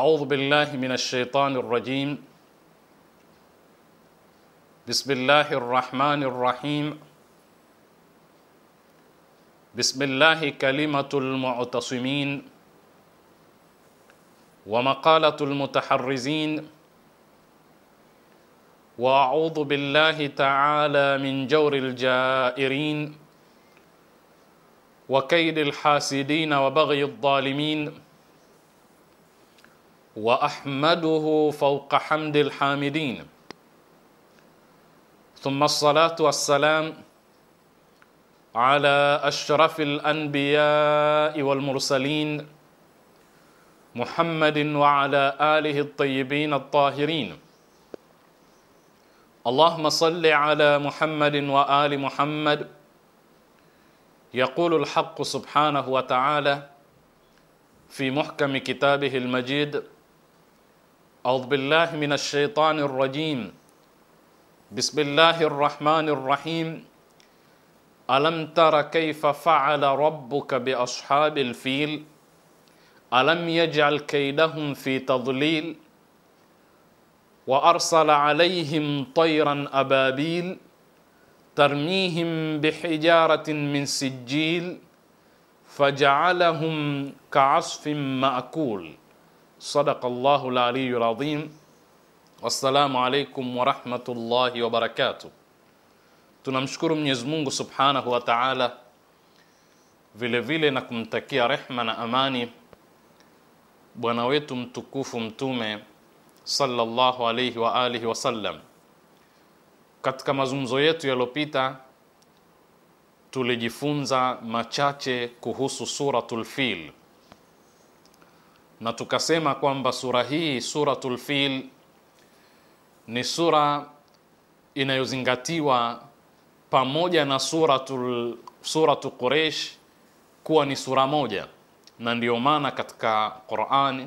أعوذ بالله من الشيطان الرجيم. بسم الله الرحمن الرحيم. بسم الله كلمة المعتصمين ومقالة المتحرزين. وأعوذ بالله تعالى من جور الجائرين وكيد الحاسدين وبغي الظالمين. وأحمده فوق حمد الحامدين. ثم الصلاة والسلام على أشرف الأنبياء والمرسلين محمد وعلى آله الطيبين الطاهرين. اللهم صل على محمد وآل محمد. يقول الحق سبحانه وتعالى في محكم كتابه المجيد: أعوذ بالله من الشيطان الرجيم. بسم الله الرحمن الرحيم. ألم تر كيف فعل ربك بأصحاب الفيل ألم يجعل كيدهم في تضليل وأرسل عليهم طيرا أبابيل ترميهم بحجارة من سجيل فجعلهم كعصف مأكول. صدق الله العلي العظيم. والسلام عليكم ورحمة الله وبركاته. Tunamshukuru Mwenyezi Mungu Subhanahu wa Ta'ala, vile vile na kumtakia rehma na amani bwana wetu mtukufu Mtume sallallahu alayhi wa alihi wasallam. Katika mazungumzo yetu yaliyopita tulijifunza machache kuhusu suratul Fil, na tukasema kwamba sura hii, suratul Fil, ni sura inayozingatiwa pamoja na suratu Quraysh kuwa ni sura moja, na ndio maana katika Qur'ani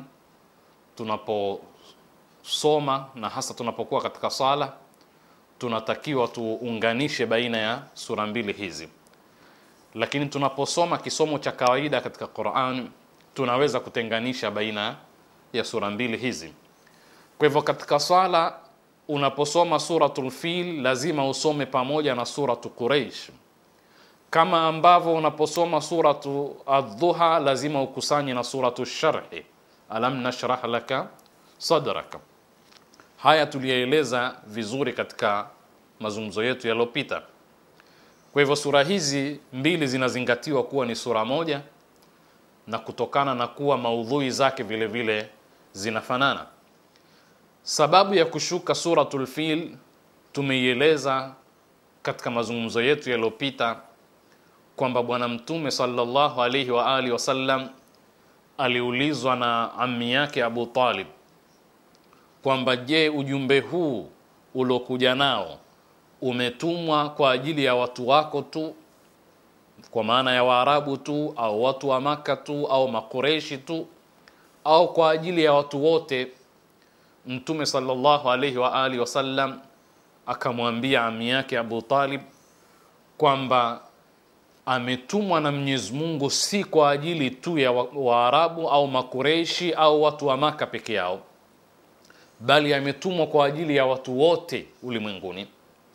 tunaposoma na hasa tunapokuwa katika sala tunatakiwa tuunganishe baina ya sura mbili hizi. Lakini tunaposoma kisomo cha kawaida katika Qur'an tunaweza kutenganisha baina ya sura mbili hizi. Kwa hivyo katika swala unaposoma suratul Fil lazima usome pamoja na suratu Quraysh, kama ambavyo unaposoma suratu Adh-Dhuha lazima ukusanye na suratu Sharhi, alam nashrah laka sadraka. Haya tulieleza vizuri katika mazungumzo yetu yaliyopita. Kwa hivyo sura hizi mbili zinazingatiwa kuwa ni sura moja, na kutokana na kuwa maudhui zake vile vile zinafanana. Sababu ya kushuka suratul Fil tumeieleza katika mazungumzo yetu yaliyopita kwamba bwana Mtume sallallahu alayhi wa alihi wasallam aliulizwa na ammi yake Abu Talib kwamba je, ujumbe huu uliokuja nao umetumwa kwa ajili ya watu wako tu, kwa maana ya Waarabu tu, au watu wa Maka tu, au Makureishi tu, au kwa ajili ya watu wote? Mtume sallallahu alayhi wa alihi wasallam akamwambia ammi yake Abu Talib kwamba ametumwa na Mwenyezi Mungu si kwa ajili tu ya Waarabu au Makureishi au watu wa Maka peke yao, bali ametumwa kwa ajili ya watu wote ulimwenguni.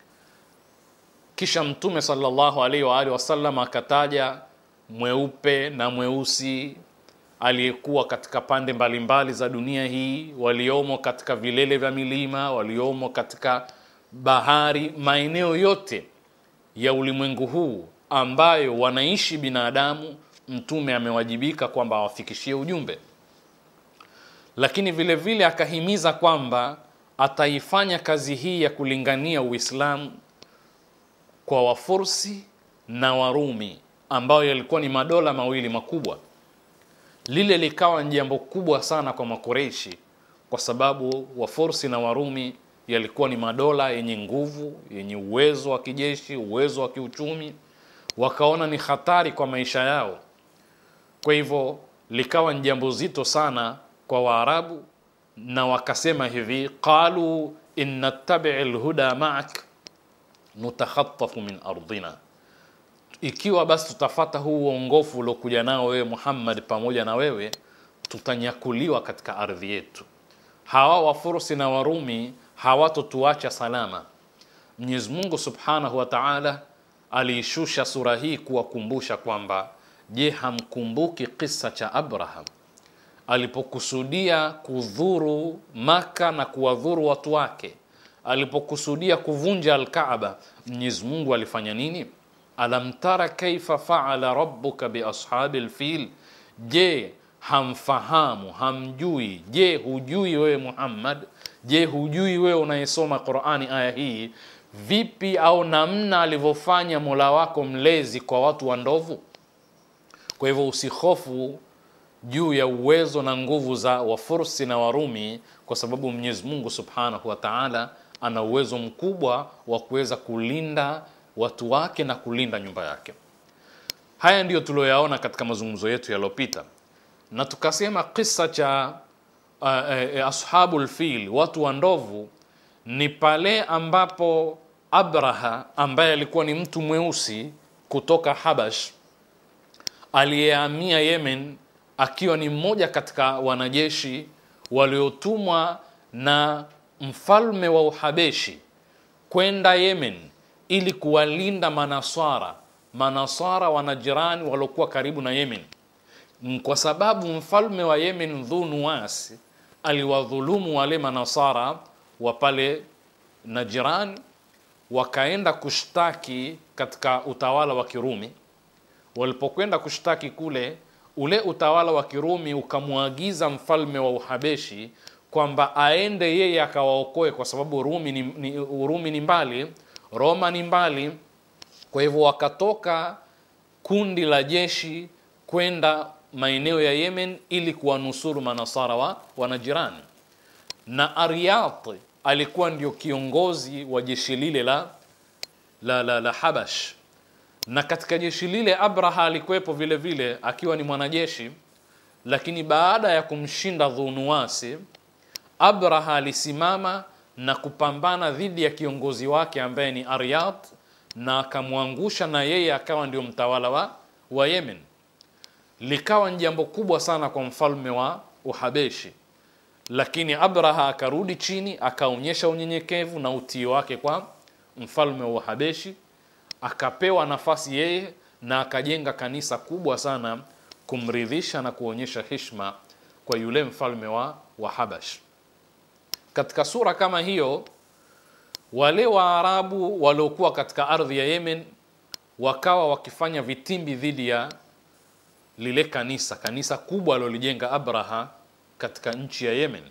Kisha Mtume sallallahu alaihi wa alihi wasallam akataja mweupe na mweusi aliyekuwa katika pande mbalimbali za dunia hii, waliomo katika vilele vya milima, waliomo katika bahari, maeneo yote ya ulimwengu huu ambayo wanaishi binadamu. Mtume amewajibika kwamba awafikishie ujumbe, lakini vile vile akahimiza kwamba ataifanya kazi hii ya kulingania Uislamu kwa Wafursi na Warumi ambao yalikuwa ni madola mawili makubwa. Lile likawa jambo kubwa sana kwa Makureishi kwa sababu Wafursi na Warumi yalikuwa ni madola yenye nguvu, yenye uwezo wa kijeshi, uwezo wa kiuchumi. Wakaona ni hatari kwa maisha yao. Kwa hivyo likawa jambo zito sana kwa Waarabu, na wakasema hivi: qalu inna tabi'il huda ma'ak nutakhattafu min ardina, ikiwa basi tutafata huu uongofu uliokuja nao wewe Muhammad pamoja na wewe tutanyakuliwa katika ardhi yetu. Hawa Wafursi na Warumi hawatotuacha salama. Mwenyezi Mungu Subhanahu wa Ta'ala aliishusha sura hii kuwakumbusha kwamba, je, hamkumbuki kisa cha Abraham alipokusudia kudhuru Maka na kuwadhuru watu wake, alipokusudia kuvunja al-Kaaba, Mwenyezi Mungu alifanya nini? Alam tara kaifa fa'ala rabbuka bi ashabil fil, je hamfahamu, hamjui? Je, hujui wewe Muhammad? Je, hujui wewe unayesoma Qur'ani aya hii vipi au namna alivyofanya Mola wako mlezi kwa watu wa ndovu? Kwa hivyo usihofu juu ya uwezo na nguvu za Wafursi na Warumi, kwa sababu Mwenyezi Mungu Subhanahu wa Ta'ala ana uwezo mkubwa wa kuweza kulinda watu wake na kulinda nyumba yake. Haya ndiyo tulioyaona katika mazungumzo yetu yaliyopita, na tukasema kisa cha ashabul fil, watu wa ndovu, ni pale ambapo Abraha ambaye alikuwa ni mtu mweusi kutoka Habash aliyehamia Yemen, akiwa ni mmoja katika wanajeshi waliotumwa na mfalme wa Uhabeshi kwenda Yemen ili kuwalinda manasara wanajirani waliokuwa karibu na Yemen, kwa sababu mfalme wa Yemen Dhu Nuwas aliwadhulumu wale manasara wa pale Najirani. Wakaenda kushtaki katika utawala wa Kirumi. Walipokwenda kushtaki kule, ule utawala wa Kirumi ukamwagiza mfalme wa Uhabeshi kwamba aende yeye akawaokoe, kwa sababu Urumi ni mbali, Roma ni mbali. Kwa hivyo wakatoka kundi la jeshi kwenda maeneo ya Yemen ili kuwanusuru manasara wa Najirani. Na Ariyat alikuwa ndio kiongozi wa jeshi lile la Habash. Na katika jeshi lile Abraha alikuwepo vile vile akiwa ni mwanajeshi, lakini baada ya kumshinda Dhu Nuwasi, Abraha alisimama na kupambana dhidi ya kiongozi wake ambaye ni Ariyat, na akamwangusha, na yeye akawa ndio mtawala wa Yemen. Likawa ni jambo kubwa sana kwa mfalme wa Uhabeshi, lakini Abraha akarudi chini, akaonyesha unyenyekevu na utii wake kwa mfalme wa Uhabeshi, akapewa nafasi yeye na akajenga kanisa kubwa sana kumridhisha na kuonyesha heshima kwa yule mfalme wa Habash. Katika sura kama hiyo, wale Waarabu waliokuwa katika ardhi ya Yemen wakawa wakifanya vitimbi dhidi ya lile kanisa kubwa alilolijenga Abraha katika nchi ya Yemen.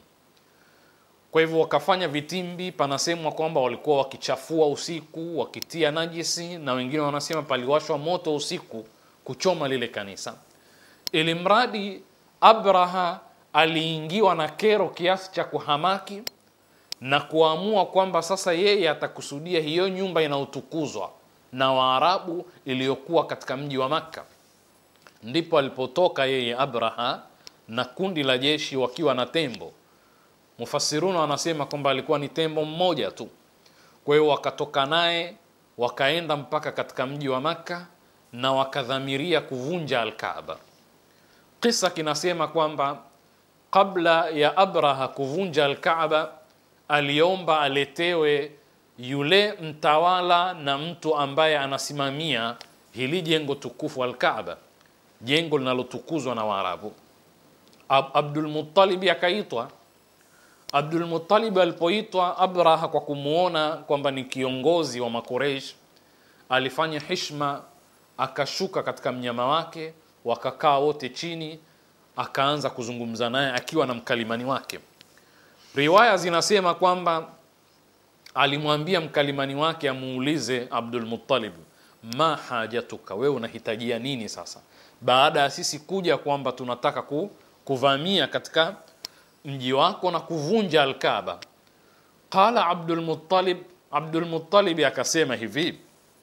Kwa hivyo wakafanya vitimbi, panasemwa kwamba walikuwa wakichafua usiku, wakitia najisi, na wengine wanasema paliwashwa moto usiku kuchoma lile kanisa. Ili mradi Abraha aliingiwa na kero kiasi cha kuhamaki na kuamua kwamba sasa yeye atakusudia hiyo nyumba inayotukuzwa na Waarabu iliyokuwa katika mji wa Makka. Ndipo alipotoka yeye Abraha na kundi la jeshi wakiwa na tembo. Mufassiruna wanasema kwamba alikuwa ni tembo mmoja tu. Kwa hiyo wakatoka naye wakaenda mpaka katika mji wa Makka na wakadhamiria kuvunja al-Kaaba. Kisa kinasema kwamba kabla ya Abraha kuvunja al-Kaaba, aliomba aletewe yule mtawala na mtu ambaye anasimamia hili jengo tukufu al-Kaaba, jengo linalotukuzwa na Waarabu. Abdul Muttalib akaitwa. Abdul Muttalib alipoitwa, Abraha kwa kumuona kwamba ni kiongozi wa Makureish, alifanya heshima, akashuka katika mnyama wake, wakakaa wote chini, akaanza kuzungumza naye akiwa na mkalimani wake. Riwaya zinasema kwamba alimwambia mkalimani wake amuulize Abdul Muttalib, ma hajatuka, wewe unahitajia nini sasa baada ya sisi kuja kwamba tunataka kuvamia katika mji wako na kuvunja al-Kaaba? Qala Abdul Muttalib akasema hivi,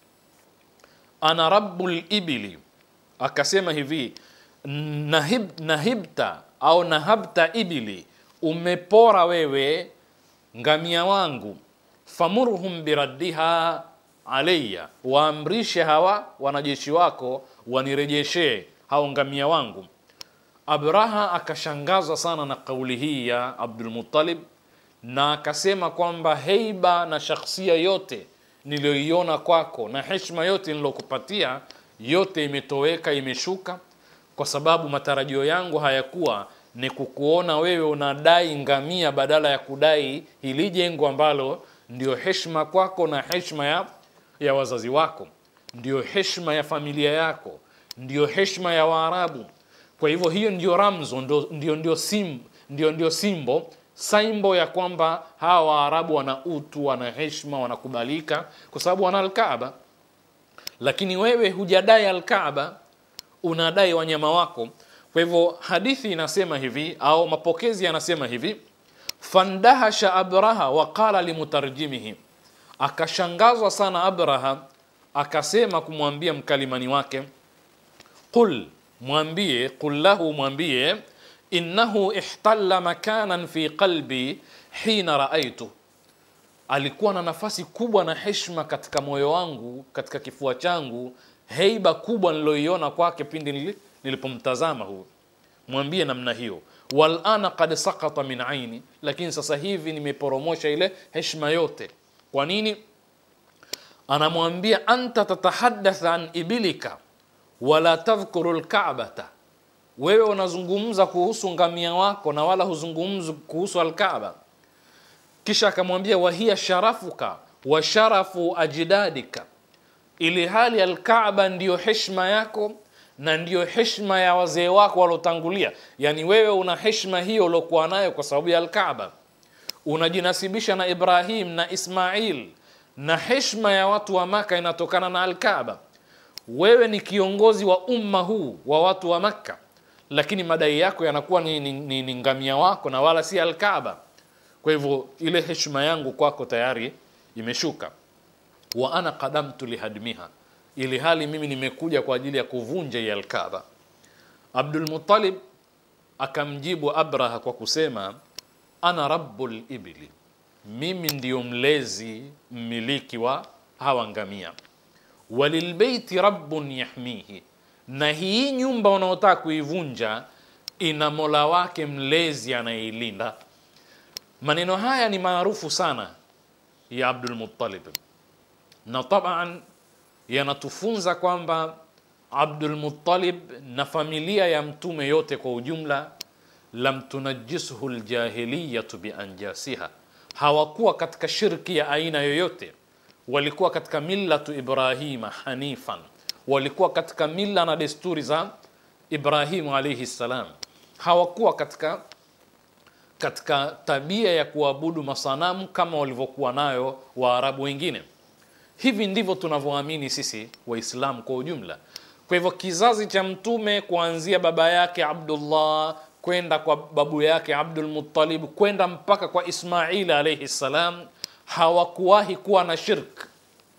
ana rabbul ibili, akasema hivi, nahibta au nahabta ibili, umepora wewe ngamia wangu, famurhum biraddiha alayya, waamrishe hawa wanajeshi wako wanirejeshe hao ngamia wangu. Abraha akashangazwa sana na kauli hii ya Abdul Muttalib, na akasema kwamba heiba na shakhsia yote niliyoiona kwako na heshima yote nilokupatia yote imetoweka, imeshuka, kwa sababu matarajio yangu hayakuwa ni kukuona wewe unadai ngamia badala ya kudai hili jengo ambalo ndio heshima kwako na heshima ya wazazi wako, ndio heshima ya familia yako, ndio heshima ya Waarabu. Kwa hivyo hiyo ndio ramzo, ndio simbo ya kwamba hawa Waarabu wana utu, wana heshima, wanakubalika kwa sababu wana al-Kaaba. Lakini wewe hujadai al-Kaaba, unadai wanyama wako. Kwa hivyo hadithi inasema hivi, au mapokezi yanasema hivi: fandahasha Abraha wa qala limutarjimihi, akashangazwa sana Abraha, akasema kumwambia mkalimani wake, qul lahu mwambie, innahu ihtalla makanan fi qalbi hina raaitu, alikuwa na nafasi kubwa na heshima katika moyo wangu, katika kifua changu, heiba kubwa niloiona kwake pindi nilipomtazama huyo. Mwambie namna hiyo, wal ana qad saqata min aini, lakini sasa hivi nimeporomosha ile heshima yote. Kwa nini? Anamwambia, anta tatahaddath an ibilika wala tadhkuru al-Ka'bata, wewe unazungumza kuhusu ngamia wako na wala huzungumzi kuhusu al-Kaaba. Kisha akamwambia, wa hiya sharafuka wa sharafu ajdadika, ili hali al-Kaaba ndiyo heshima yako na ndiyo heshima ya wazee wako walotangulia. Yani wewe una heshima hiyo ulokuwa nayo kwa sababu ya al-Kaaba, unajinasibisha na Ibrahim na Ismail, na heshima ya watu wa Maka inatokana na al-Kaaba. Wewe ni kiongozi wa umma huu wa watu wa Makka, lakini madai yako yanakuwa ni ngamia wako na wala si al-Kaaba. Kwa hivyo ile heshima yangu kwako tayari imeshuka. Wa ana qadamtu lihadmiha, ili hali mimi nimekuja kwa ajili ya kuvunja ya al-Kaaba. Abdul Muttalib akamjibu Abraha kwa kusema, ana rabbul ibli, mimi ndiyo mlezi mmiliki wa hawa ngamia. Walilbeiti rabbun yahmihi, na hii nyumba unaotaka kuivunja ina Mola wake mlezi anayeilinda. Maneno haya ni maarufu sana ya Abdul Muttalib, na taban yanatufunza kwamba Abdul Muttalib na familia ya mtume yote kwa ujumla, lam tunajjisuhu aljahiliyatu bianjasiha, hawakuwa katika shirki ya aina yoyote. Walikuwa katika millatu Ibrahima hanifan, walikuwa katika mila na desturi za Ibrahim alayhi salam. Hawakuwa katika tabia ya kuabudu masanamu kama walivyokuwa nayo Waarabu wengine. Hivi ndivyo tunavyoamini sisi Waislamu kwa ujumla. Kwa hivyo kizazi cha mtume kuanzia baba yake Abdullah kwenda kwa babu yake Abdul Muttalib kwenda mpaka kwa Ismail alayhi salam, hawakuwahi kuwa na shirk.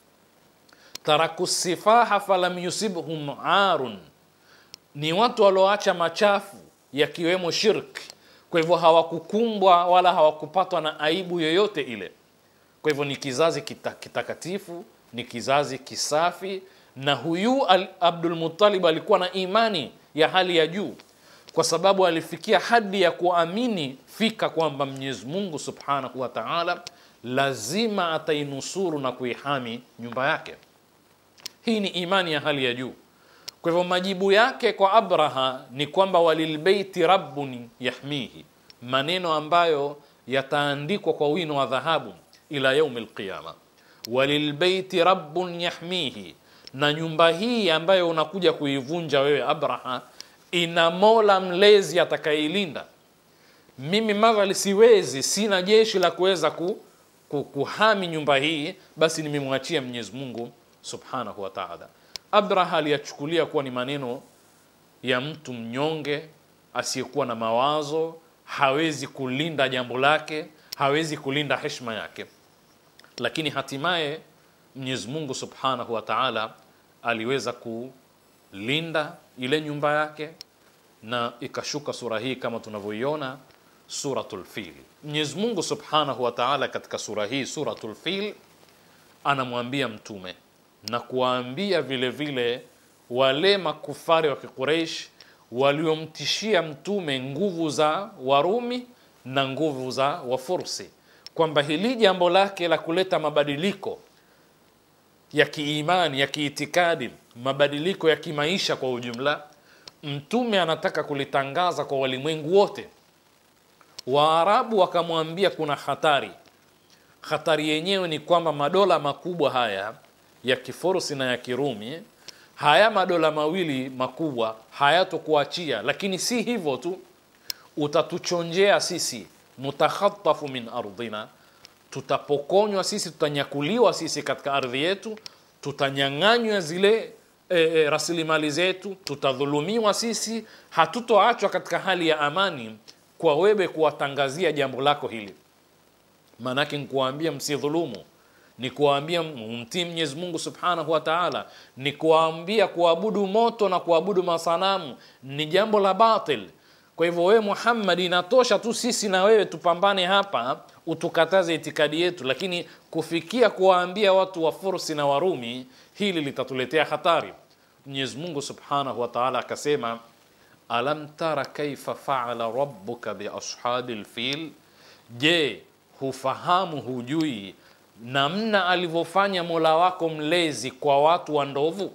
Taraku sifaha falam yusibhum arun, ni watu walioacha machafu yakiwemo shirk. Kwa hivyo hawakukumbwa wala hawakupatwa na aibu yoyote ile. Kwa hivyo ni kizazi kitakatifu, ni kizazi kisafi. Na huyu Abdul Muttalib alikuwa na imani ya hali ya juu, kwa sababu alifikia hadi ya kuamini fika kwamba Mwenyezi Mungu Subhanahu wa Ta'ala lazima atainusuru na kuihami nyumba yake. Hii ni imani ya hali ya juu. Kwa hivyo majibu yake kwa Abraha ni kwamba walilbeiti rabbun yahmihi, maneno ambayo yataandikwa kwa wino wa dhahabu ila yaumil qiyama. Walilbeiti rabbun yahmihi, na nyumba hii ambayo unakuja kuivunja wewe Abraha ina Mola mlezi atakayeilinda. Mimi madhali siwezi, sina jeshi la kuweza kuhami nyumba hii, basi nimemwachia Mwenyezi Mungu Subhanahu wa Ta'ala. Abraha aliyachukulia kuwa ni maneno ya mtu mnyonge asiyekuwa na mawazo, hawezi kulinda jambo lake, hawezi kulinda heshima yake. Lakini hatimaye Mwenyezi Mungu Subhanahu wa Ta'ala aliweza kulinda ile nyumba yake, na ikashuka sura hii kama tunavyoiona, Suratul Fil. Mwenyezi Mungu Subhanahu wa Ta'ala katika sura hii, Suratul Fil, anamwambia mtume na kuwaambia vile vile wale makufari wa Quraysh waliomtishia mtume nguvu za Warumi na nguvu za Wafursi, kwamba hili jambo lake la kuleta mabadiliko ya kiimani, ya kiitikadi, mabadiliko ya kimaisha kwa ujumla, mtume anataka kulitangaza kwa walimwengu wote. Waarabu wakamwambia kuna hatari. Hatari yenyewe ni kwamba madola makubwa haya ya Kifursi na ya Kirumi, haya madola mawili makubwa hayatokuachia, lakini si hivyo tu, utatuchonjea sisi, mutakhattafu min ardhina, tutapokonywa sisi, tutanyakuliwa sisi katika ardhi yetu, tutanyang'anywa zile rasilimali zetu, tutadhulumiwa sisi, hatutoachwa katika hali ya amani kwa wewe kuwatangazia jambo lako hili. Manake nikuambia msidhulumu, ni kuambia mtii Mwenyezi Mungu Subhanahu wa Ta'ala, ni kuambia kuabudu moto na kuabudu masanamu ni jambo la batil. Kwa hivyo wewe Muhammad, inatosha tu sisi na wewe tupambane hapa, utukataze itikadi yetu, lakini kufikia kuwaambia watu wa Fursi na Warumi, hili litatuletea hatari. Mwenyezi Mungu Subhanahu wa Ta'ala akasema, alam tara kaifa fa'ala rabbuka bi ashabil fil, je, hufahamu, hujui namna alivyofanya Mola wako mlezi kwa watu wa ndovu?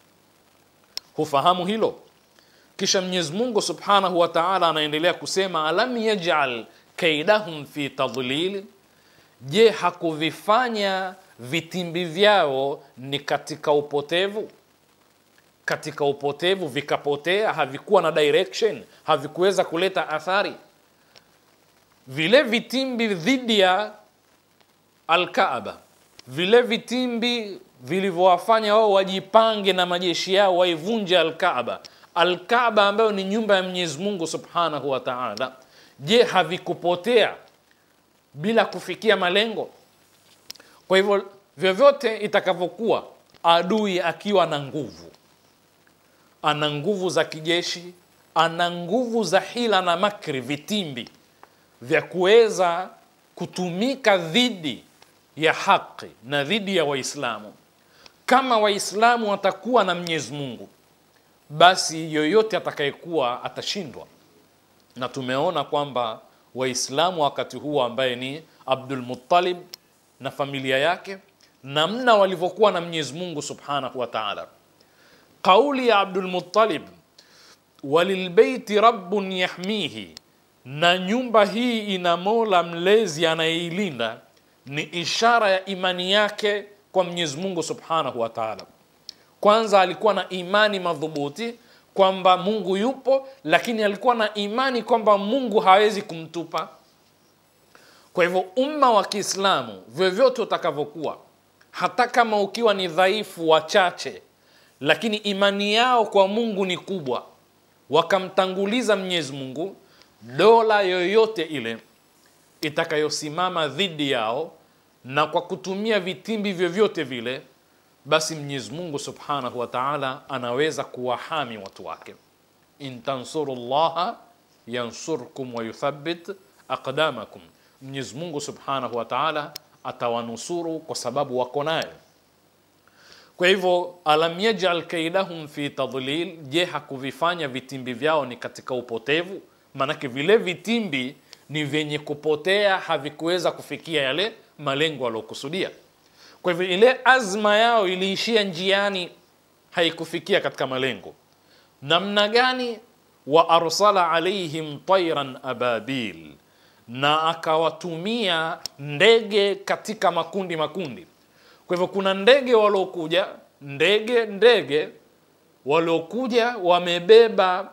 Hufahamu hilo? Kisha Mwenyezi Mungu Subhanahu wa Ta'ala anaendelea kusema, alam yaj'al kaidahum fi tadlil, je, hakuvifanya vitimbi vyao ni katika upotevu? Katika upotevu vikapotea, havikuwa na direction, havikuweza kuleta athari. Vile vitimbi dhidi ya Al-Kaaba, vile vitimbi vilivyowafanya wao wajipange na majeshi yao waivunje Al-Kaaba, Al-Kaaba ambayo ni nyumba ya Mwenyezi Mungu Subhanahu wa Ta'ala, je, havikupotea bila kufikia malengo? Kwa hivyo vyovyote itakavyokuwa, adui akiwa na nguvu, ana nguvu za kijeshi, ana nguvu za hila na makri, vitimbi vya kuweza kutumika dhidi ya haki na dhidi ya Waislamu. Kama Waislamu watakuwa na Mwenyezi Mungu, basi yoyote atakayekuwa atashindwa. Na tumeona kwamba Waislamu wakati huo ambaye ni Abdul Muttalib na familia yake, namna walivyokuwa na Mwenyezi Mungu Subhanahu wa Ta'ala. Kauli ya Abdul Muttalib, walilbeiti rabbun yahmihi, na nyumba hii ina Mola mlezi anayeilinda, ni ishara ya imani yake kwa Mwenyezi Mungu Subhanahu wa Ta'ala. Kwanza alikuwa na imani madhubuti kwamba Mungu yupo, lakini alikuwa na imani kwamba Mungu hawezi kumtupa. Kwa hivyo umma wa Kiislamu vyovyote utakavyokuwa, hata kama ukiwa ni dhaifu, wachache, lakini imani yao kwa Mungu ni kubwa, wakamtanguliza Mwenyezi Mungu, dola yoyote ile itakayosimama dhidi yao na kwa kutumia vitimbi vyovyote vile, basi Mwenyezi Mungu Subhanahu wa Ta'ala anaweza kuwahami watu wake. In tansurullaha yansurkum wa yuthabbit aqdamakum, Mwenyezi Mungu Subhanahu wa Ta'ala atawanusuru kwa sababu wako naye. Kwa hivyo alam yaj'al kaidahum fi tadlil, je, hakuvifanya vitimbi vyao ni katika upotevu? Manake vile vitimbi ni vyenye kupotea, havikuweza kufikia yale malengo walokusudia. Kwa hivyo ile azma yao iliishia njiani, haikufikia katika malengo. Namna gani? Wa arsala alaihim tayran ababil, na akawatumia ndege katika makundi makundi. Kwa hivyo kuna ndege waliokuja, ndege waliokuja wamebeba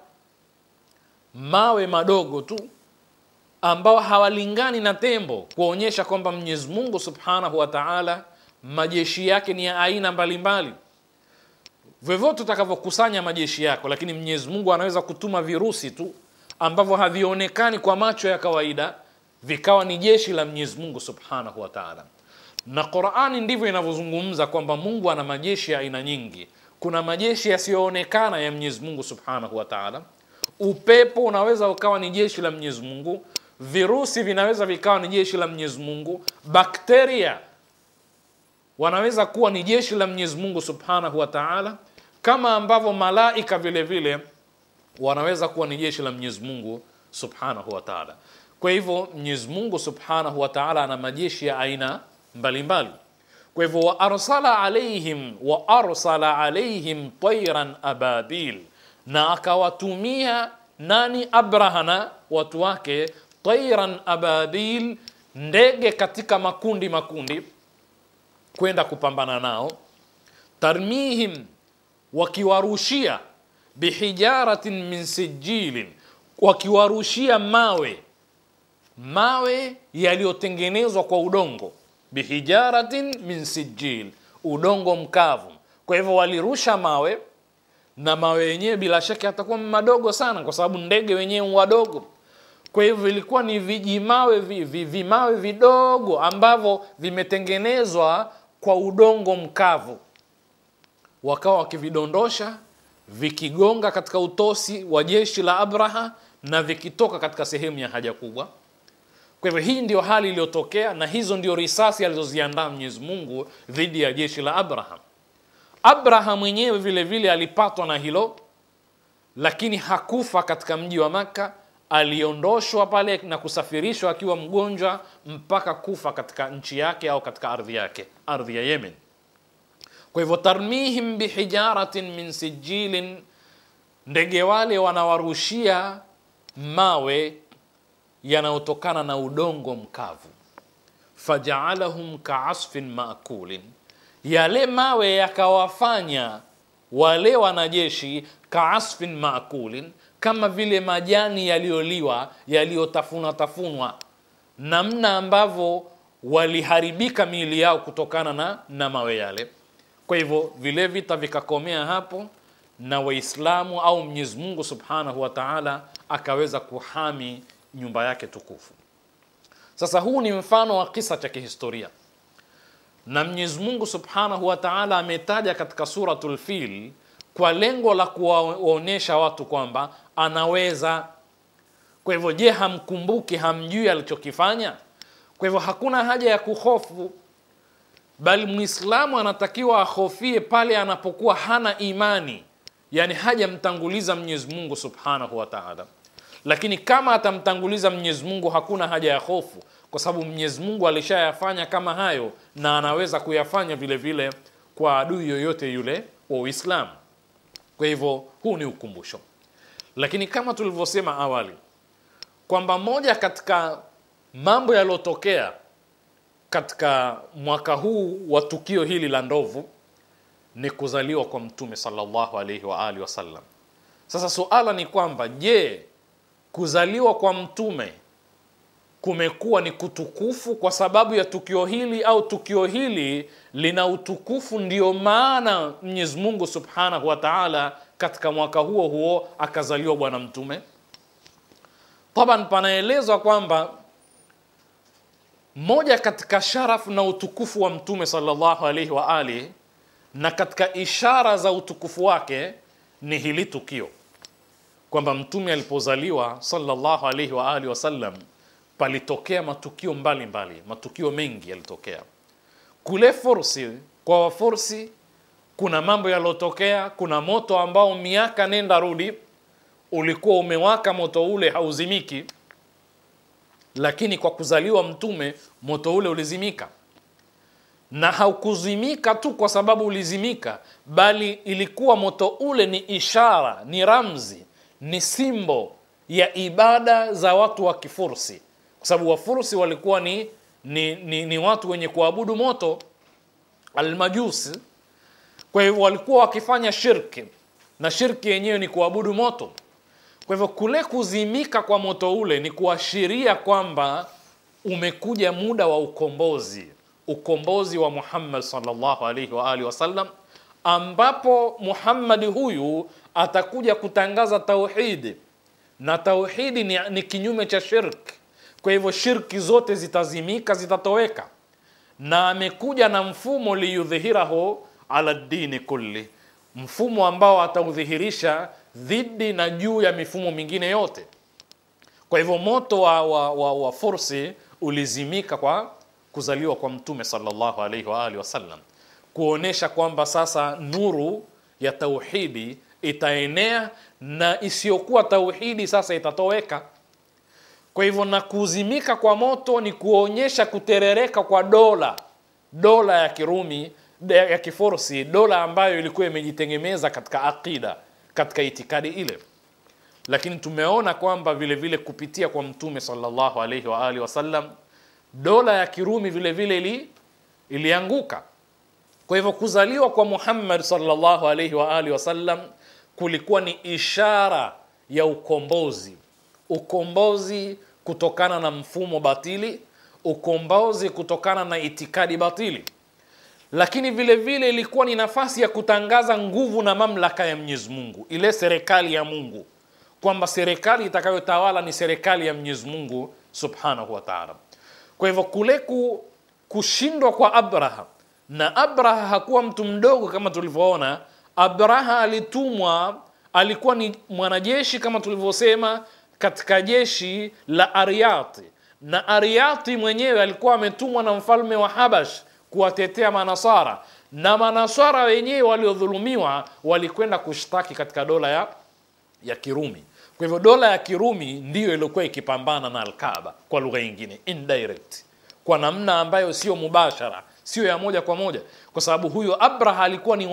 mawe madogo tu ambao hawalingani na tembo, kuonyesha kwamba Mwenyezi Mungu Subhanahu wa Ta'ala majeshi yake ni ya aina mbalimbali. Vyovyote utakavyokusanya majeshi yako, lakini Mwenyezi Mungu anaweza kutuma virusi tu ambavyo havionekani kwa macho ya kawaida, vikawa ni jeshi la Mwenyezi Mungu Subhanahu wa Ta'ala. Na Qur'ani ndivyo inavyozungumza kwamba Mungu ana majeshi ya aina nyingi. Kuna majeshi yasiyoonekana ya Mwenyezi Mungu Subhanahu wa Ta'ala. Upepo unaweza ukawa ni jeshi la Mwenyezi Mungu, virusi vinaweza vikawa ni jeshi la Mwenyezi Mungu, bakteria wanaweza kuwa ni jeshi la Mwenyezi Mungu Subhanahu wa Ta'ala, kama ambavyo malaika vile vile wanaweza kuwa ni jeshi la Mwenyezi Mungu Subhanahu wa Ta'ala. Kwa hivyo Mwenyezi Mungu Subhanahu wa Ta'ala ana majeshi ya aina mbalimbali. Kwa hivyo wa arsala alaihim tayran ababil, na akawatumia nani? Abraha na watu wake, tayran ababil, ndege katika makundi makundi, kwenda kupambana nao. Tarmihim, wakiwarushia, bihijaratin min sijilin, wakiwarushia mawe yaliyotengenezwa kwa udongo, bihijaratin min sijil, udongo mkavu. Kwa hivyo walirusha mawe, na mawe yenyewe bila shaka yatakuwa madogo sana kwa sababu ndege wenyewe wadogo. Kwa hivyo ilikuwa ni vijimawe vimawe vidogo ambavyo vimetengenezwa kwa udongo mkavu. Wakawa wakividondosha, vikigonga katika utosi wa jeshi la Abraha na vikitoka katika sehemu ya haja kubwa. Kwa hivyo hii ndio hali iliyotokea, na hizo ndio risasi alizoziandaa Mwenyezi Mungu dhidi ya jeshi la Abraha. Abraha mwenyewe vile vile alipatwa na hilo, lakini hakufa katika mji wa Makka. Aliondoshwa pale na kusafirishwa akiwa mgonjwa mpaka kufa katika nchi yake au katika ardhi yake, ardhi ya Yemen. Kwa hivyo tarmihim bihijaratin min sijilin, ndege wale wanawarushia mawe yanayotokana na udongo mkavu. Faja'alahum ka'asfin ma'kulin, yale mawe yakawafanya wale wanajeshi ka'asfin ma'kulin, kama vile majani yaliyoliwa, yaliyotafunwa, namna ambavyo waliharibika miili yao kutokana na mawe yale. Kwa hivyo vile vita vikakomea hapo, na Waislamu au Mwenyezi Mungu Subhanahu wa Ta'ala akaweza kuhami nyumba yake tukufu. Sasa huu ni mfano wa kisa cha kihistoria, na Mwenyezi Mungu Subhanahu wa Ta'ala ametaja katika suratul Fil kwa lengo la kuwaonyesha watu kwamba anaweza. Kwa hivyo je, hamkumbuki, hamjui alichokifanya? Kwa hivyo hakuna haja ya kuhofu, bali Muislamu anatakiwa ahofie pale anapokuwa hana imani, yani hajamtanguliza Mwenyezi Mungu Subhanahu wa Ta'ala. Lakini kama atamtanguliza Mwenyezi Mungu hakuna haja ya hofu, kwa sababu Mwenyezi Mungu alishayafanya kama hayo, na anaweza kuyafanya vile vile kwa adui yoyote yule wa Uislamu. Kwa hivyo huu ni ukumbusho. Lakini kama tulivyosema awali kwamba moja katika mambo yaliyotokea katika mwaka huu wa tukio hili la ndovu ni kuzaliwa kwa Mtume sallallahu alaihi wa alihi wasallam. Sasa suala ni kwamba je, kuzaliwa kwa Mtume kumekuwa ni kutukufu kwa sababu ya tukio hili, au tukio hili lina utukufu ndio maana Mwenyezi Mungu Subhanahu wa Ta'ala katika mwaka huo huo akazaliwa bwana Mtume? Taban, panaelezwa kwamba moja katika sharafu na utukufu wa Mtume sallallahu alaihi wa alihi, na katika ishara za utukufu wake ni hili tukio kwamba Mtume alipozaliwa sallallahu alaihi wa alihi wasallam, palitokea matukio mbalimbali, matukio mengi yalitokea. Kule Fursi, kwa Wafursi kuna mambo yalotokea. Kuna moto ambao miaka nenda rudi ulikuwa umewaka, moto ule hauzimiki, lakini kwa kuzaliwa Mtume moto ule ulizimika. Na haukuzimika tu kwa sababu ulizimika, bali ilikuwa moto ule ni ishara, ni ramzi, ni simbo ya ibada za watu wa Kifursi, kwa sababu Wafursi walikuwa ni watu wenye kuabudu moto, almajusi. Kwa hivyo walikuwa wakifanya shirki, na shirki yenyewe ni kuabudu moto. Kwa hivyo kule kuzimika kwa moto ule ni kuashiria kwamba umekuja muda wa ukombozi wa Muhammad sallallahu alaihi wa alihi wasallam, ambapo Muhammad huyu atakuja kutangaza tauhidi, na tauhidi ni kinyume cha shirki. Kwa hivyo shirki zote zitazimika, zitatoweka, na amekuja na mfumo liyudhhirahu ala dini kulli, mfumo ambao ataudhihirisha dhidi na juu ya mifumo mingine yote. Kwa hivyo moto wa Fursi ulizimika kwa kuzaliwa kwa Mtume sallallahu alaihi wa alihi wasallam, kuonesha kwamba sasa nuru ya tauhidi itaenea, na isiyokuwa tauhidi sasa itatoweka. Kwa hivyo, na kuzimika kwa moto ni kuonyesha kuterereka kwa dola ya Kirumi, ya Kifursi, dola ambayo ilikuwa imejitengemeza katika akida, katika itikadi ile. Lakini tumeona kwamba vile vile kupitia kwa Mtume sallallahu alayhi wa alihi wasallam, dola ya Kirumi vile vile ilianguka. Kwa hivyo kuzaliwa kwa Muhammad sallallahu alayhi wa alihi wasallam kulikuwa ni ishara ya ukombozi kutokana na mfumo batili, ukombozi kutokana na itikadi batili. Lakini vile vile ilikuwa ni nafasi ya kutangaza nguvu na mamlaka ya Mwenyezi Mungu, ile serikali ya Mungu, kwamba serikali itakayotawala ni serikali ya Mwenyezi Mungu Subhanahu wa Ta'ala. Kwa hivyo kule kushindwa kwa Abraha, na Abraha hakuwa mtu mdogo kama tulivyoona. Abraha alitumwa, alikuwa ni mwanajeshi kama tulivyosema katika jeshi la Ariyati, na Ariyati mwenyewe alikuwa ametumwa na mfalme wa Habash kuwatetea Manasara, na Manasara wenyewe waliodhulumiwa walikwenda kushtaki katika dola ya Kirumi. Kwa hivyo dola ya Kirumi ndiyo ilikuwa ikipambana na Al-Kaaba, kwa lugha nyingine indirect, kwa namna ambayo sio mubashara, sio ya moja kwa moja, kwa sababu huyo Abraha alikuwa ni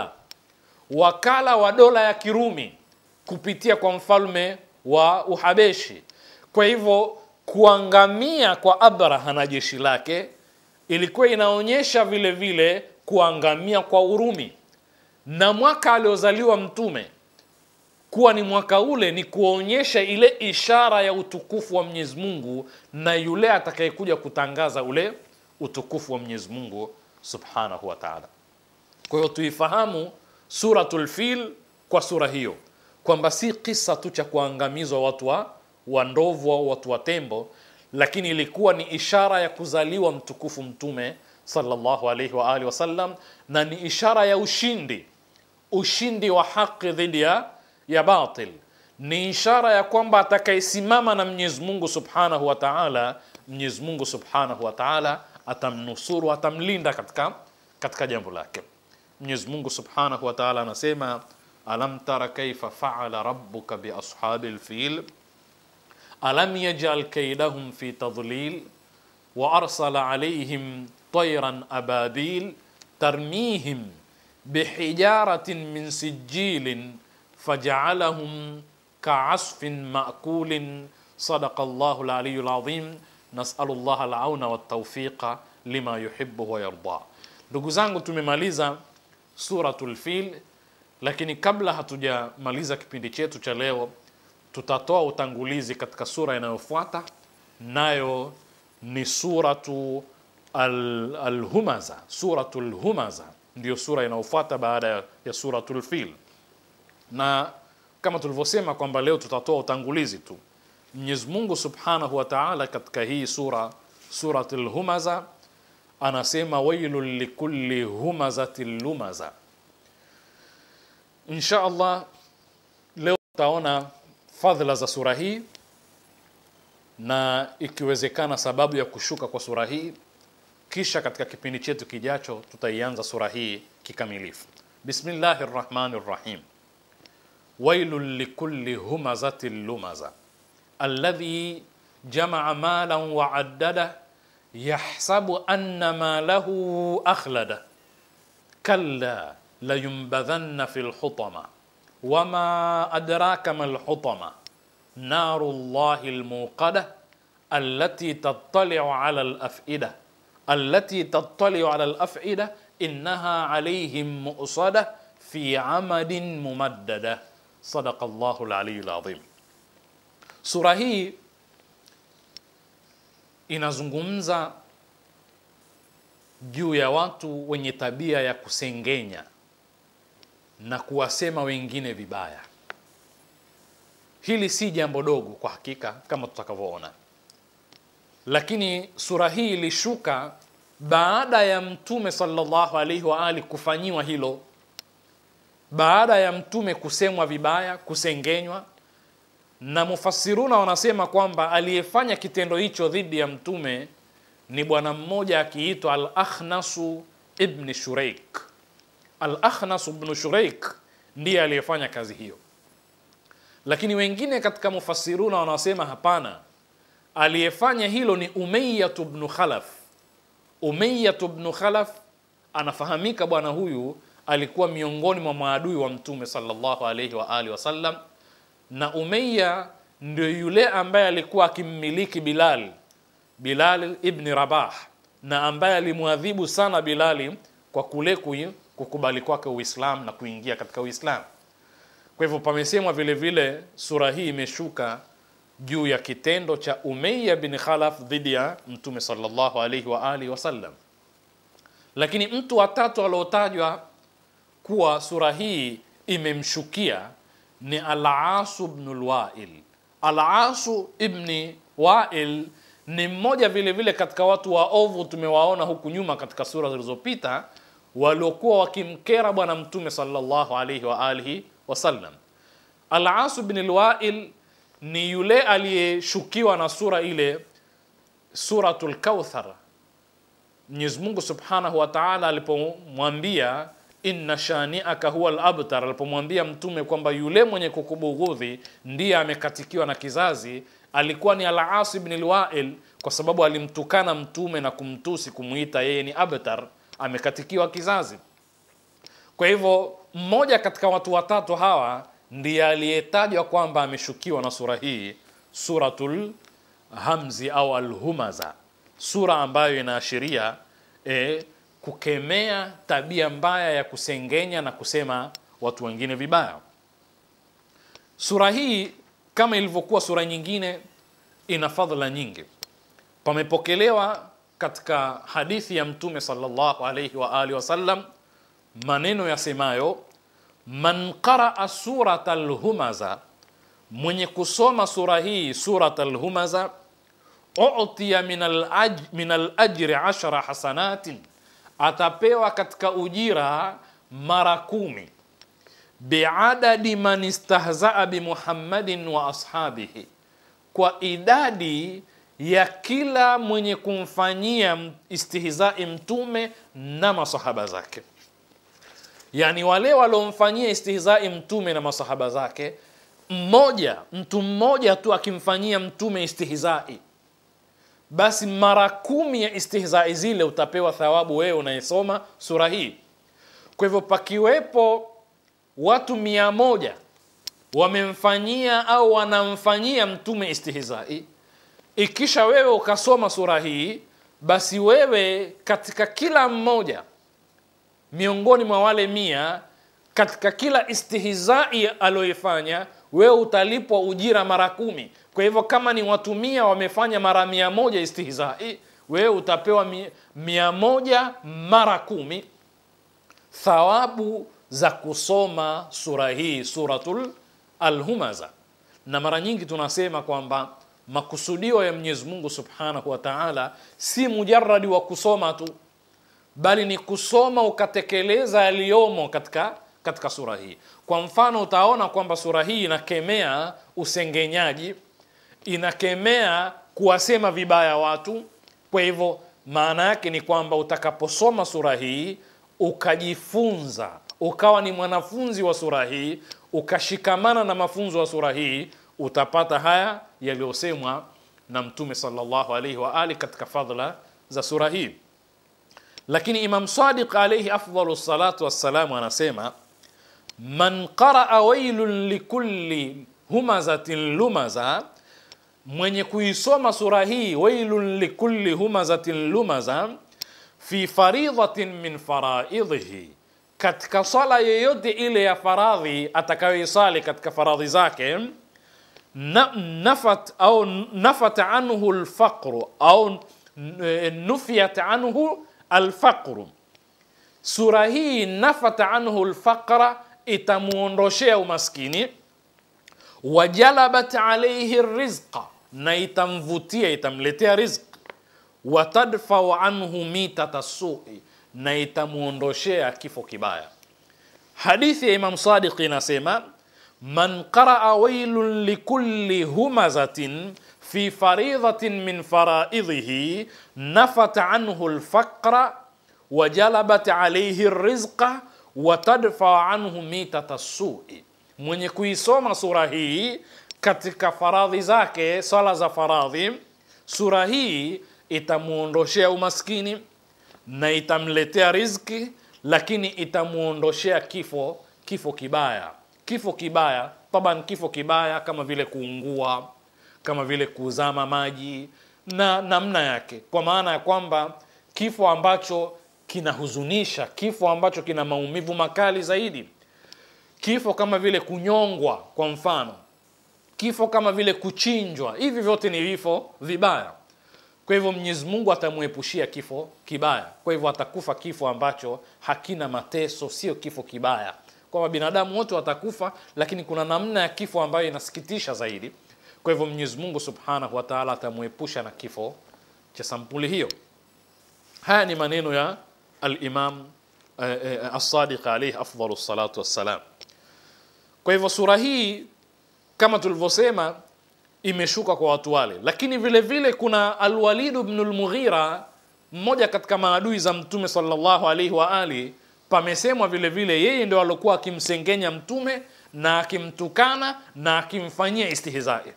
wakala wa dola ya Kirumi kupitia kwa mfalme wa Uhabeshi. Kwa hivyo kuangamia kwa Abraha na jeshi lake ilikuwa inaonyesha vile vile kuangamia kwa Urumi, na mwaka aliozaliwa Mtume kuwa ni mwaka ule ni kuonyesha ile ishara ya utukufu wa Mwenyezi Mungu na yule atakayekuja kutangaza ule utukufu wa Mwenyezi Mungu Subhanahu wa Ta'ala. Kwa hiyo tuifahamu Suratul Fil kwa sura hiyo kwamba si kisa tu cha kuangamizwa watu wa ndovu au watu wa tembo, lakini ilikuwa ni ishara ya kuzaliwa mtukufu Mtume sallallahu alayhi wa alihi wasallam, na ni ishara ya ushindi wa haki dhidi ya batil. Ni ishara ya kwamba atakayesimama na Mwenyezi Mungu Subhanahu wa Ta'ala, Mwenyezi Mungu Subhanahu wa Ta'ala atamnusuru, atamlinda katika jambo lake. Mwenyezi Mungu Subhanahu wa Ta'ala anasema, alam tara kayfa fa'ala rabbuka bi ashabil fil alam yaj'al kaydahum fi tadlil wa arsala alayhim tayran ababil tarmihim bihijaratin min sijilin faj'alahum ka'asfin ma'kulin. Sadaqa Allahu al-aliyyul azim. Nas'alullaha al-auna wat-tawfiqa lima yuhibbu wa yarda. Ndugu zangu, tumemaliza Suratul Fil, lakini kabla hatujamaliza kipindi chetu cha leo, tutatoa utangulizi katika sura inayofuata, nayo ni suratu al-Humaza. Suratul Humaza ndio sura inayofuata baada ya Suratul Fil, na kama tulivyosema kwamba leo tutatoa utangulizi tu. Mwenyezi Mungu Subhanahu wa Ta'ala katika hii Suratul Humaza anasema, wailul likulli humazatil lumaza. Insha Allah leo tutaona fadhila za sura hii, na ikiwezekana sababu ya kushuka kwa sura hii, kisha katika kipindi chetu kijacho tutaianza sura hii kikamilifu. Bismillahir Rahmanir Rahim. Wailul likulli humazatil lumaza alladhi jama'a malan wa 'addada yahsabu anna malahu akhlada kalla la yunbadhanna fil hutama wama adraka mal hutama narullahi almuqada allati tattali'u 'ala al-af'ida innaha 'alayhim mu'sada fi 'amadin mumaddada. Sadaqa Allahu al-aliyyul azim. Sura hii inazungumza juu ya watu wenye tabia ya kusengenya na kuwasema wengine vibaya. Hili si jambo dogo kwa hakika kama tutakavyoona, lakini sura hii ilishuka baada ya Mtume sallallahu alaihi wa ali kufanyiwa hilo, baada ya Mtume kusemwa vibaya, kusengenywa. Na mufassiruna wanasema kwamba aliyefanya kitendo hicho dhidi ya Mtume ni bwana mmoja akiitwa Al-Akhnas ibn Shuraik. Al-Akhnas ibn Shuraik ndiye aliyefanya kazi hiyo. Lakini wengine katika mufassiruna wanasema hapana, aliyefanya hilo ni Umayyah ibn Khalaf. Umayyah ibn Khalaf anafahamika bwana huyu alikuwa miongoni mwa maadui wa Mtume sallallahu alayhi wa alihi wasallam, na Umayyah ndio yule ambaye alikuwa akimmiliki Bilal ibn Rabah, na ambaye alimwadhibu sana Bilali kwa kule kukubali kwake Uislamu na kuingia katika Uislamu. Kwa hivyo pamesemwa vile vile sura hii imeshuka juu ya kitendo cha Umayyah bin Khalaf dhidi ya Mtume sallallahu alayhi wa alihi wasallam. Lakini mtu wa tatu aliotajwa kuwa sura hii imemshukia ni Al-As ibn al-Wa'il. Al-As ibn Wa'il ni mmoja vile vile katika watu waovu tumewaona huku nyuma katika sura zilizopita, waliokuwa wakimkera bwana Mtume sallallahu alayhi wa alihi wasallam. Al-As ibn al-Wa'il ni yule aliyeshukiwa na sura ile, suratul Kauthar. Mwenyezi Mungu Subhanahu wa Ta'ala alipomwambia inna shani'aka huwa al-abtar, alipomwambia Mtume kwamba yule mwenye kukubughudhi ndiye amekatikiwa na kizazi, alikuwa ni Al-As ibn al-Wa'il, kwa sababu alimtukana Mtume na kumtusi, kumuita yeye ni abtar, amekatikiwa kizazi. Kwa hivyo mmoja katika watu watatu hawa ndiye aliyetajwa kwamba ameshukiwa na sura hii, suratul Hamzi au al-Humaza, sura ambayo inaashiria kukemea tabia mbaya ya kusengenya na kusema watu wengine vibaya. Sura hii kama ilivyokuwa sura nyingine ina fadhila nyingi. Pamepokelewa katika hadithi ya Mtume sallallahu alayhi wa alihi wasallam maneno yasemayo, man qaraa suratal Humaza, mwenye kusoma sura hii suratal Humaza, u'tiya min al-ajri 10 hasanatin, atapewa katika ujira mara 10, biadadi man istahzaa bi Muhammadin wa ashabihi, kwa idadi ya kila mwenye kumfanyia istihzai Mtume na masahaba zake. Yani wale walomfanyia istihzai Mtume na masahaba zake, mtu mmoja tu akimfanyia Mtume istihzai, basi mara 10 ya istihzai zile utapewa thawabu wewe unayesoma sura hii. Kwa hivyo pakiwepo watu 100 wamemfanyia au wanamfanyia Mtume istihzai, ikisha wewe ukasoma sura hii, basi wewe katika kila mmoja miongoni mwa wale 100, katika kila istihzai aloifanya wewe utalipwa ujira mara 10. Kwa hivyo kama ni watu 100 wamefanya mara 100 istihzai, wewe utapewa 100 mara 10 thawabu za kusoma sura hii, suratul Al-Humaza. Na mara nyingi tunasema kwamba makusudio ya Mwenyezi Mungu Subhanahu wa Ta'ala si mujarradi wa kusoma tu, bali ni kusoma ukatekeleza yaliyomo katika sura hii. Kwa mfano utaona kwamba sura hii inakemea usengenyaji, inakemea kuwasema vibaya watu. Kwa hivyo maana yake ni kwamba utakaposoma sura hii ukajifunza, ukawa ni mwanafunzi wa sura hii, ukashikamana na mafunzo ya sura hii, utapata haya yaliyosemwa na Mtume sallallahu alayhi wa ali katika fadhila za sura hii. Lakini Imam Sadiq alayhi afdalu salatu wassalamu anasema, man qaraa wailun likulli humazatin lumaza, mwenye kuisoma sura hii wailun likulli humazatin lumaza fi faridhatin min faraidhihi, katika sala yoyote ile ya faradhi atakayoisali katika faradhi zake, nafat anhu al-faqr au nufiyat anhu al-faqr. Sura hii nafat anhu al-faqra, itamuondoshea umaskini, wajalabat alayhi rizqa, na itamvutia, itamletea rizq, watadfa'u anhu mitata su'i, na itamuondoshea kifo kibaya. Hadithi ya Imam Sadiq inasema, man qaraa wailun likulli humazatin fi faridhatin min faraidhihi nafata anhu al-faqra wajalabat alayhi ar-rizqa watadfa anhu mitatasui, mwenye kuisoma sura hii katika faradhi zake, sala za faradhi, sura hii itamuondoshea umaskini na itamletea riziki, lakini itamuondoshea kifo kibaya. Kifo kibaya, taban kifo kibaya kama vile kuungua, kama vile kuzama maji na namna yake, kwa maana ya kwamba kifo ambacho kinahuzunisha, kifo ambacho kina maumivu makali zaidi, kifo kama vile kunyongwa kwa mfano, kifo kama vile kuchinjwa, hivi vyote ni vifo vibaya. Kwa hivyo Mwenyezi Mungu atamuepushia kifo kibaya. Kwa hivyo atakufa kifo ambacho hakina mateso, sio kifo kibaya. Kwa binadamu wote watakufa, lakini kuna namna ya kifo ambayo inasikitisha zaidi. Kwa hivyo Mwenyezi Mungu Subhanahu wa Ta'ala atamuepusha na kifo cha sampuli hiyo. Haya ni maneno ya al-Imam as-Sadiq alayhi afdhalus salatu wassalam. Kwa hivyo sura hii kama tulivyosema imeshuka kwa watu wale, lakini vile vile kuna Al-Walid ibn al-Mughira, mmoja katika maadui za Mtume sallallahu alaihi wa ali, pamesemwa vile vile yeye ndio alikuwa akimsengenya Mtume na akimtukana na akimfanyia istihzai.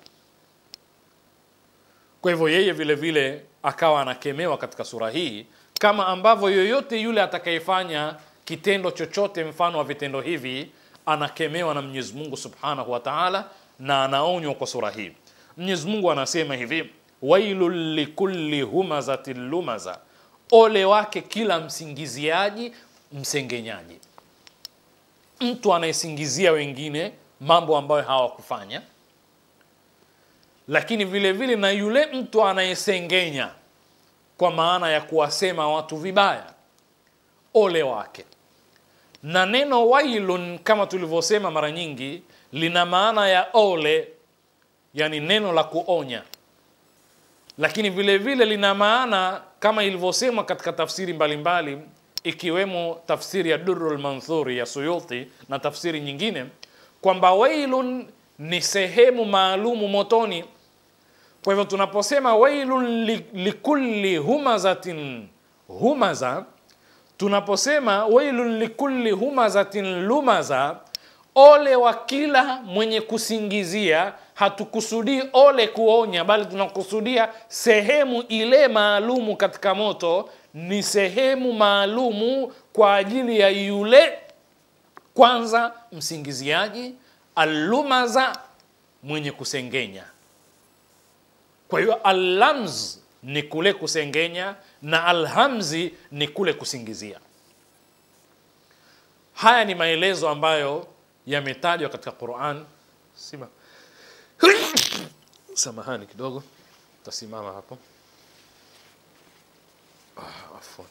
Kwa hivyo yeye vile vile akawa anakemewa katika sura hii, kama ambavyo yoyote yule atakayefanya kitendo chochote mfano wa vitendo hivi anakemewa na Mwenyezi Mungu Subhanahu wa Ta'ala na anaonywa kwa sura hii. Mwenyezi Mungu anasema hivi, wailul likulli humazatil lumaza, ole wake kila msingiziaji msengenyaji. Mtu anayesingizia wengine mambo ambayo hawakufanya, lakini vile vile na yule mtu anayesengenya kwa maana ya kuwasema watu vibaya, ole wake. Na neno wailun kama tulivyosema mara nyingi lina maana ya ole, yani neno la kuonya, lakini vile vile lina maana kama ilivyosema katika tafsiri mbalimbali, ikiwemo tafsiri ya Durrul Manthuri ya Suyuti na tafsiri nyingine, kwamba wailun ni sehemu maalumu motoni. Kwa hivyo tunaposema wailun likulli humazatin humaza, tunaposema wailun likulli humazatin lumaza, ole wa kila mwenye kusingizia, hatukusudii ole kuonya, bali tunakusudia sehemu ile maalumu katika moto, ni sehemu maalumu kwa ajili ya yule kwanza msingiziaji, alumaza mwenye kusengenya. Kwa hiyo al-lamz ni kule kusengenya na al-hamzi ni kule kusingizia. Haya ni maelezo ambayo yametajwa katika Qur'an. Samahani kidogo, tasimama hapo. Afwan.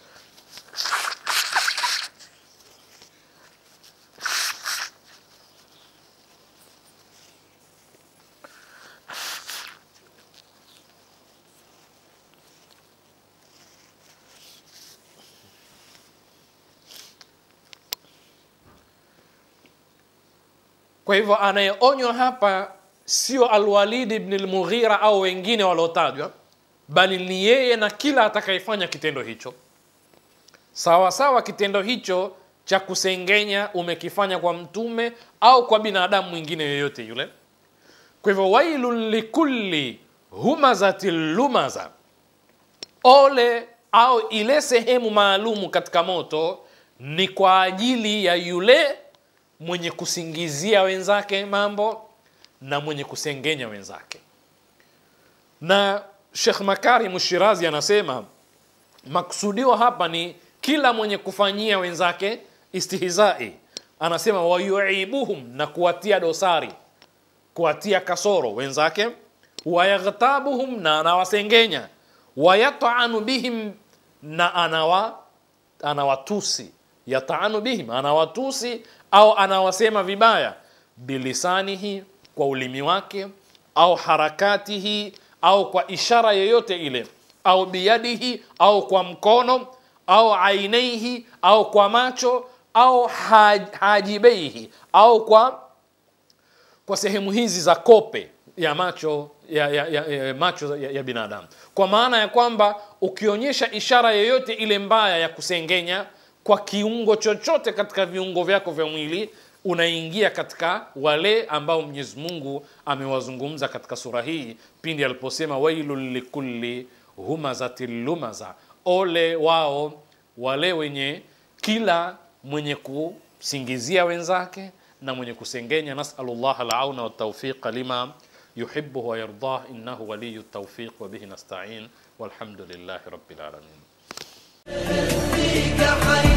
Kwa hivyo anayeonywa hapa sio Al-Walid ibn al-Mughira au wengine waliotajwa, bali ni yeye na kila atakayefanya kitendo hicho. Sawa sawa kitendo hicho cha kusengenya umekifanya kwa mtume au kwa binadamu mwingine yoyote yule. Kwa hivyo wailul likulli humazatil lumaza, ole au ile sehemu maalumu katika moto ni kwa ajili ya yule mwenye kusingizia wenzake mambo na mwenye kusengenya wenzake. Na Sheikh Makarim Shirazi anasema maksudio hapa ni kila mwenye kufanyia wenzake istihzai. Anasema wayuibuhum, na kuwatia dosari, kuwatia kasoro wenzake, wayaghtabuhum, na anawasengenya, wayata'anu bihim, na anawatusi, yata'anu bihim, anawatusi au anawasema vibaya, bilisanihi, kwa ulimi wake, au harakatihi, au kwa ishara yoyote ile, au biyadihi, au kwa mkono, au ainaihi, au kwa macho, au hajibaihi, au kwa sehemu hizi za kope ya macho macho ya binadamu. Kwa maana ya kwamba ukionyesha ishara yoyote ile mbaya ya kusengenya kwa kiungo chochote katika viungo vyako vya mwili, unaingia katika wale ambao Mwenyezi Mungu amewazungumza katika sura hii pindi aliposema wailul likulli humazatil lumaza, ole wao wale wenye kila mwenye kusingizia wenzake na mwenye kusengenya. Nas'alullah al-auna wa tawfiq lima yuhibbu wa yardah, innahu waliyyu tawfiq wa bihi nasta'in, walhamdulillahi rabbil alamin.